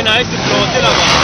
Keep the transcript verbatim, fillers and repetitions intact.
il y en a un qui est planté là-bas.